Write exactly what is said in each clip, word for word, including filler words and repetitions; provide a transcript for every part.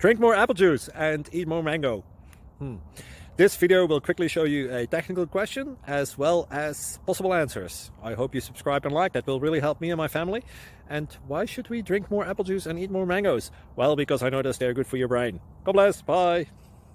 Drink more apple juice and eat more mango. Hmm. This video will quickly show you a technical question as well as possible answers. I hope you subscribe and like, that will really help me and my family. And why should we drink more apple juice and eat more mangoes? Well, because I noticed they're good for your brain. God bless, bye!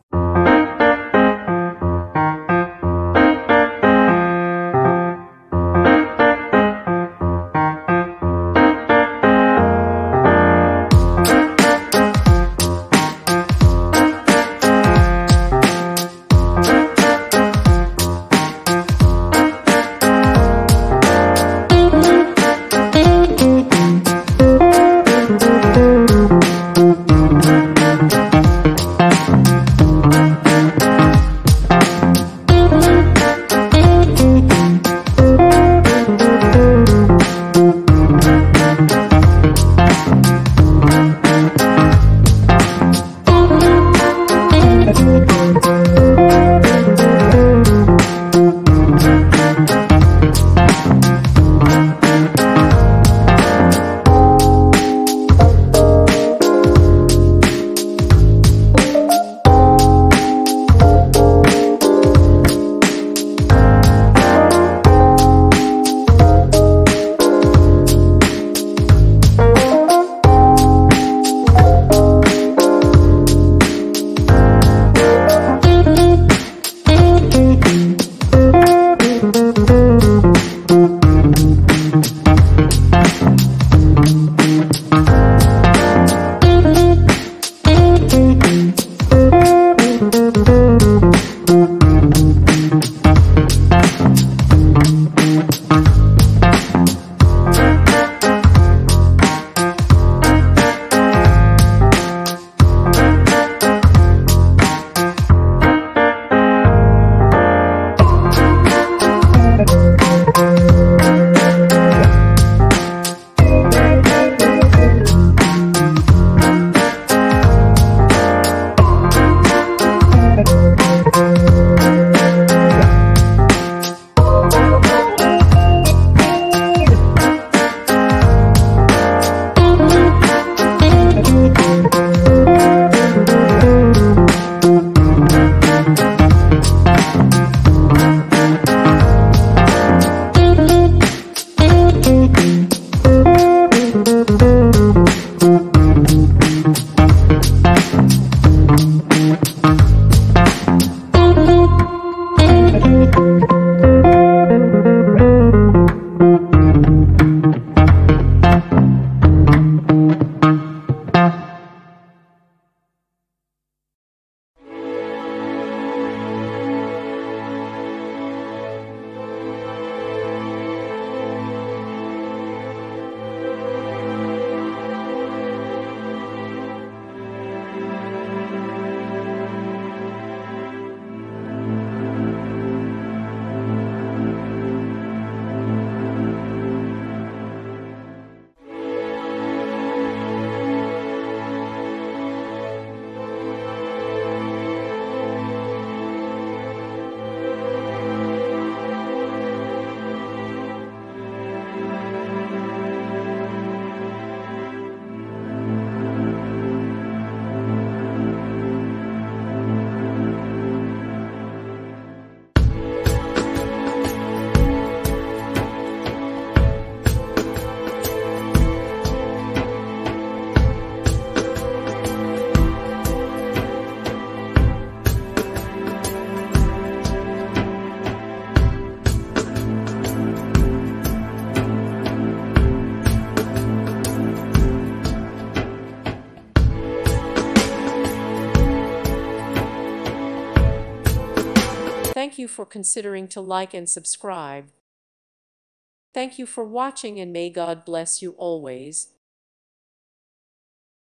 Thank you for considering to like and subscribe. Thank you for watching, and may God bless you always.